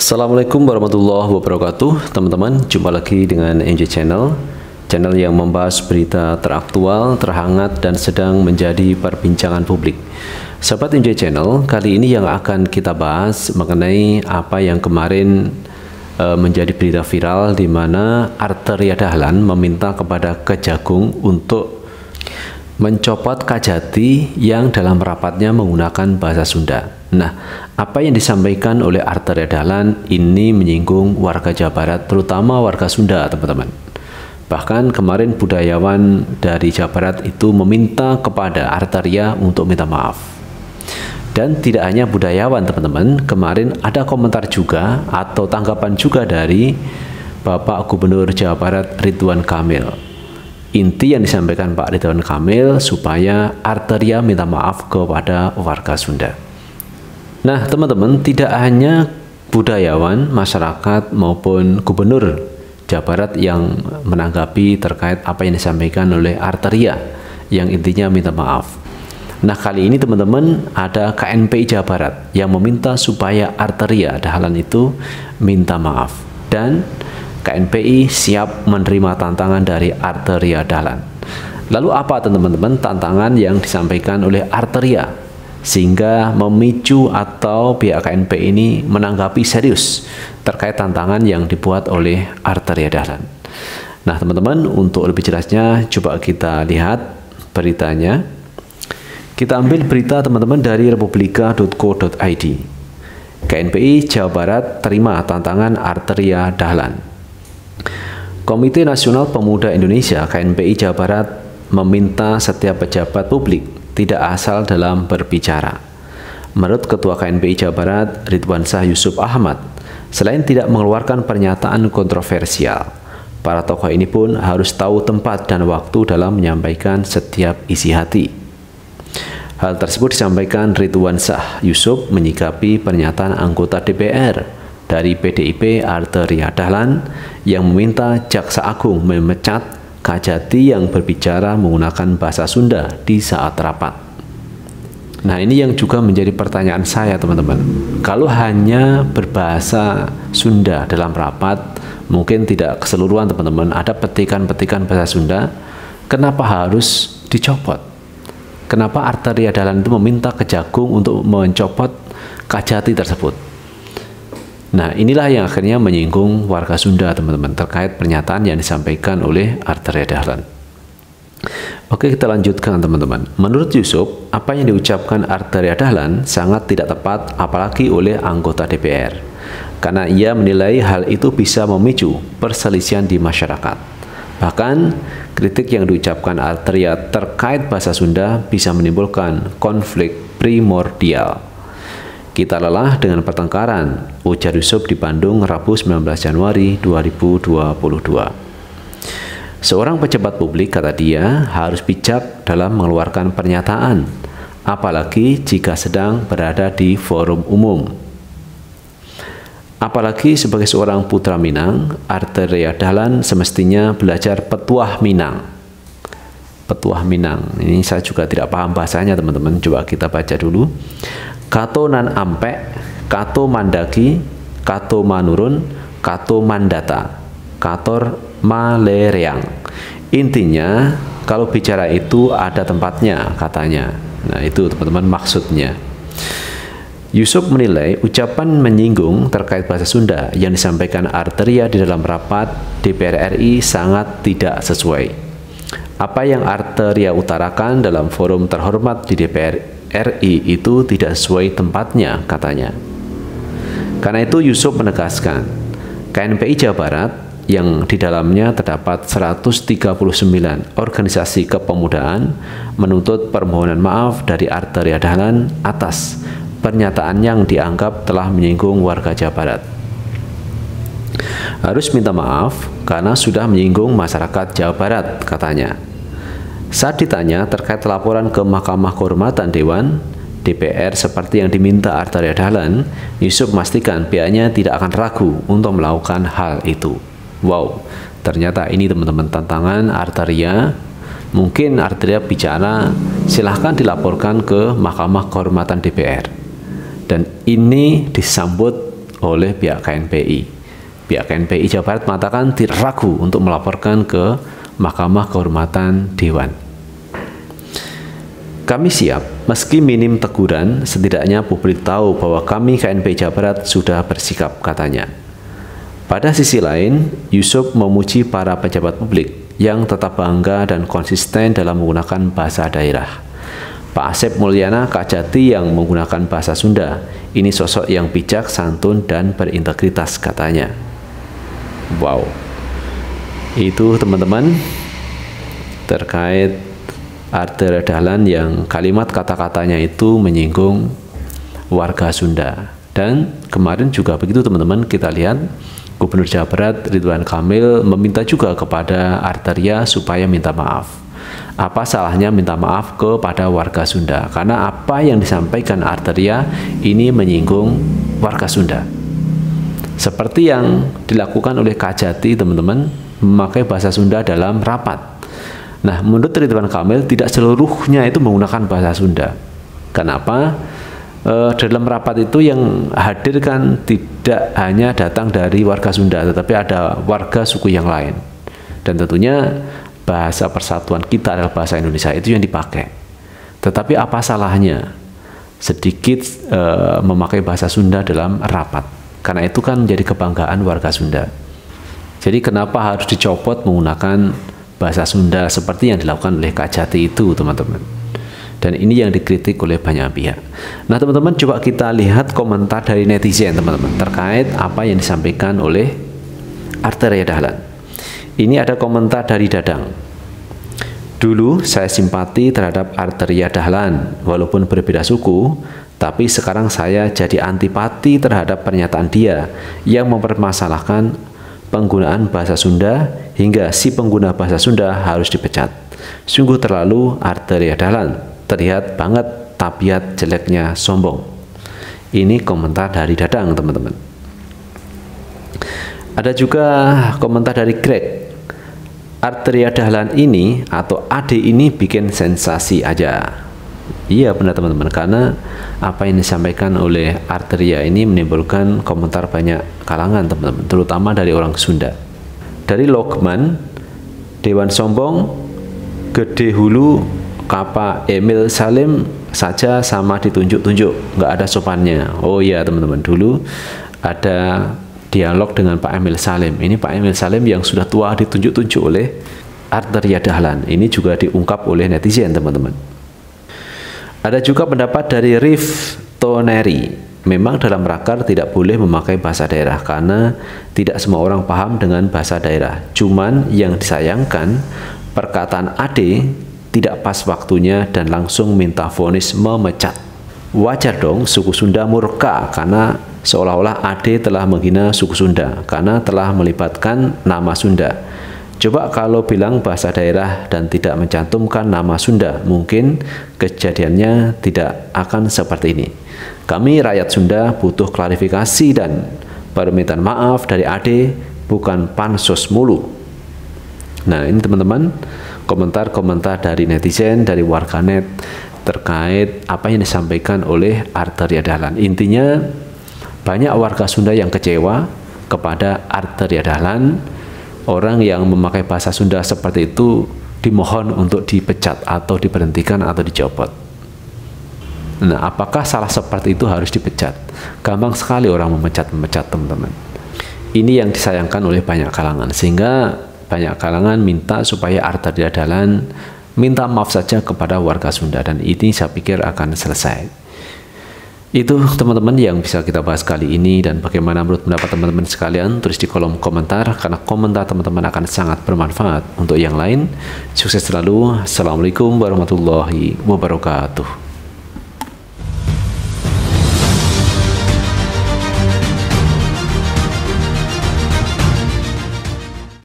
Assalamualaikum warahmatullahi wabarakatuh. Teman-teman, jumpa lagi dengan NJ Channel, channel yang membahas berita teraktual, terhangat, dan sedang menjadi perbincangan publik. Sahabat NJ Channel, kali ini yang akan kita bahas mengenai apa yang kemarin menjadi berita viral, di mana Arteria Dahlan meminta kepada Kejagung untuk mencopot Kajati yang dalam rapatnya menggunakan bahasa Sunda. Nah, apa yang disampaikan oleh Arteria Dahlan ini menyinggung warga Jawa Barat, terutama warga Sunda, teman-teman. Bahkan kemarin budayawan dari Jawa Barat itu meminta kepada Arteria untuk minta maaf. Dan tidak hanya budayawan, teman-teman, kemarin ada komentar juga atau tanggapan juga dari Bapak Gubernur Jawa Barat Ridwan Kamil. Inti yang disampaikan Pak Ridwan Kamil supaya Arteria minta maaf kepada warga Sunda. Nah, teman-teman, tidak hanya budayawan, masyarakat maupun Gubernur Jawa Barat yang menanggapi terkait apa yang disampaikan oleh Arteria yang intinya minta maaf. Nah, kali ini teman-teman ada KNPI Jawa Barat yang meminta supaya Arteria Dahlan itu minta maaf, dan KNPI siap menerima tantangan dari Arteria Dahlan. Lalu apa teman-teman tantangan yang disampaikan oleh Arteria sehingga memicu atau pihak KNPI ini menanggapi serius terkait tantangan yang dibuat oleh Arteria Dahlan? Nah, teman-teman, untuk lebih jelasnya coba kita lihat beritanya. Kita ambil berita teman-teman dari republika.co.id. KNPI Jawa Barat terima tantangan Arteria Dahlan. Komite Nasional Pemuda Indonesia KNPI Jawa Barat meminta setiap pejabat publik tidak asal dalam berbicara. Menurut Ketua KNPI Jawa Barat Ridwan Syah Yusuf Ahmad, selain tidak mengeluarkan pernyataan kontroversial, para tokoh ini pun harus tahu tempat dan waktu dalam menyampaikan setiap isi hati. Hal tersebut disampaikan Ridwan Syah Yusuf menyikapi pernyataan anggota DPR dari PDIP Arteria Dahlan yang meminta Jaksa Agung memecat Kajati yang berbicara menggunakan bahasa Sunda di saat rapat. Nah, ini yang juga menjadi pertanyaan saya, teman-teman. Kalau hanya berbahasa Sunda dalam rapat, mungkin tidak keseluruhan, teman-teman, ada petikan-petikan bahasa Sunda, kenapa harus dicopot? Kenapa Arteria Dahlan itu meminta Kejagung untuk mencopot Kajati tersebut? Nah, inilah yang akhirnya menyinggung warga Sunda, teman-teman, terkait pernyataan yang disampaikan oleh Arteria Dahlan. Oke, kita lanjutkan, teman-teman. Menurut Yusuf, apa yang diucapkan Arteria Dahlan sangat tidak tepat, apalagi oleh anggota DPR, karena ia menilai hal itu bisa memicu perselisihan di masyarakat. Bahkan, kritik yang diucapkan Arteria terkait bahasa Sunda bisa menimbulkan konflik primordial. Kita lelah dengan pertengkaran, ujar Yusuf di Bandung, Rabu 19 Januari 2022. Seorang pejabat publik, kata dia, harus bijak dalam mengeluarkan pernyataan, apalagi jika sedang berada di forum umum. Apalagi sebagai seorang putra Minang, Arteria Dahlan semestinya belajar petuah Minang. Petuah Minang, ini saya juga tidak paham bahasanya, teman-teman. Coba kita baca dulu. Kato nan ampek, kato mandaki, kato manurun, kato mandata, kator malereang. Intinya, kalau bicara itu ada tempatnya, katanya. Nah, itu teman-teman maksudnya. Yusuf menilai ucapan menyinggung terkait bahasa Sunda yang disampaikan Arteria di dalam rapat DPR RI sangat tidak sesuai. Apa yang Arteria utarakan dalam forum terhormat di DPR RI itu tidak sesuai tempatnya, katanya. Karena itu Yusuf menegaskan, KNPI Jawa Barat yang di dalamnya terdapat 139 organisasi kepemudaan menuntut permohonan maaf dari Arteria Dahlan atas pernyataan yang dianggap telah menyinggung warga Jawa Barat. Harus minta maaf karena sudah menyinggung masyarakat Jawa Barat, katanya. Saat ditanya terkait laporan ke Mahkamah Kehormatan Dewan DPR seperti yang diminta Arteria Dahlan, Yusuf memastikan pihaknya tidak akan ragu untuk melakukan hal itu. Wow, ternyata ini, teman-teman, tantangan Arteria. Mungkin Arteria bicara, silahkan dilaporkan ke Mahkamah Kehormatan DPR. Dan ini disambut oleh pihak KNPI. Pihak KNPI Jawa Barat mengatakan tidak ragu untuk melaporkan ke Mahkamah Kehormatan Dewan. Kami siap, meski minim teguran, setidaknya publik tahu bahwa kami KNPI Jawa Barat sudah bersikap, katanya. Pada sisi lain, Yusuf memuji para pejabat publik yang tetap bangga dan konsisten dalam menggunakan bahasa daerah. Pak Asep Mulyana Kajati yang menggunakan bahasa Sunda, ini sosok yang bijak, santun, dan berintegritas, katanya. Wow, itu teman-teman terkait Arthur Dahlan yang kalimat kata-katanya itu menyinggung warga Sunda. Dan kemarin juga begitu teman-teman, kita lihat Gubernur Jawa Barat Ridwan Kamil meminta juga kepada Arteria supaya minta maaf. Apa salahnya minta maaf kepada warga Sunda? Karena apa yang disampaikan Arteria ini menyinggung warga Sunda. Seperti yang dilakukan oleh Kajati teman-teman, memakai bahasa Sunda dalam rapat. Nah, menurut Ridwan Kamil tidak seluruhnya itu menggunakan bahasa Sunda. Kenapa? Dalam rapat itu yang hadir kan tidak hanya datang dari warga Sunda, tetapi ada warga suku yang lain. Dan tentunya bahasa persatuan kita adalah bahasa Indonesia, itu yang dipakai. Tetapi apa salahnya sedikit memakai bahasa Sunda dalam rapat? Karena itu kan menjadi kebanggaan warga Sunda. Jadi kenapa harus dicopot menggunakan bahasa Sunda seperti yang dilakukan oleh Kajati itu, teman-teman. Dan ini yang dikritik oleh banyak pihak. Nah, teman-teman, coba kita lihat komentar dari netizen, teman-teman, terkait apa yang disampaikan oleh Arteria Dahlan. Ini ada komentar dari Dadang. Dulu saya simpati terhadap Arteria Dahlan, walaupun berbeda suku, tapi sekarang saya jadi antipati terhadap pernyataan dia yang mempermasalahkan penggunaan bahasa Sunda hingga si pengguna bahasa Sunda harus dipecat. Sungguh terlalu Arteria Dahlan, terlihat banget tabiat jeleknya sombong. Ini komentar dari Dadang, teman-teman. Ada juga komentar dari Greg. Arteria Dahlan ini atau Ade ini bikin sensasi aja. Iya benar teman-teman, karena apa yang disampaikan oleh Arteria ini menimbulkan komentar banyak kalangan teman-teman, terutama dari orang Sunda. Dari Lokman, Dewan Sombong, Gede Hulu, Kapa Emil Salim saja sama ditunjuk-tunjuk, nggak ada sopannya. Oh iya teman-teman, dulu ada dialog dengan Pak Emil Salim. Ini Pak Emil Salim yang sudah tua ditunjuk-tunjuk oleh Arteria Dahlan. Ini juga diungkap oleh netizen teman-teman. Ada juga pendapat dari Rif Toneri. Memang dalam rakar tidak boleh memakai bahasa daerah karena tidak semua orang paham dengan bahasa daerah. Cuman yang disayangkan perkataan Ade tidak pas waktunya dan langsung minta vonis memecat. Wajar dong suku Sunda murka karena seolah-olah Ade telah menghina suku Sunda karena telah melibatkan nama Sunda. Coba kalau bilang bahasa daerah dan tidak mencantumkan nama Sunda, mungkin kejadiannya tidak akan seperti ini. Kami rakyat Sunda butuh klarifikasi dan permintaan maaf dari Ade, bukan pansos mulu. Nah, ini teman-teman, komentar-komentar dari netizen, dari warganet terkait apa yang disampaikan oleh Arteria Dahlan. Intinya, banyak warga Sunda yang kecewa kepada Arteria Dahlan. Orang yang memakai bahasa Sunda seperti itu dimohon untuk dipecat atau diberhentikan atau dicopot. Nah, apakah salah seperti itu harus dipecat? Gampang sekali orang memecat teman-teman. Ini yang disayangkan oleh banyak kalangan, sehingga banyak kalangan minta supaya Arteria Dahlan minta maaf saja kepada warga Sunda, dan ini saya pikir akan selesai. Itu teman-teman yang bisa kita bahas kali ini, dan bagaimana menurut pendapat teman-teman sekalian, tulis di kolom komentar karena komentar teman-teman akan sangat bermanfaat untuk yang lain. Sukses selalu. Assalamualaikum warahmatullahi wabarakatuh.